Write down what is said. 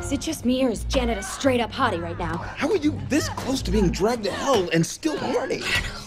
Is it just me, or is Janet a straight-up hottie right now? How are you this close to being dragged to hell and still horny?